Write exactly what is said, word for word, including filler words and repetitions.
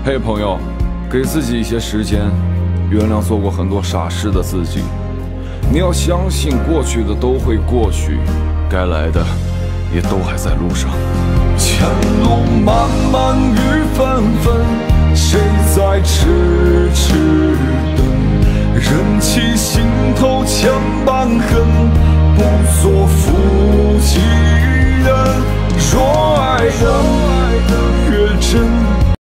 嘿，朋友，给自己一些时间，原谅做过很多傻事的自己。你要相信，过去的都会过去，该来的也都还在路上。前路漫漫雨纷纷，谁在痴痴等？忍起心头千般恨，不做负气。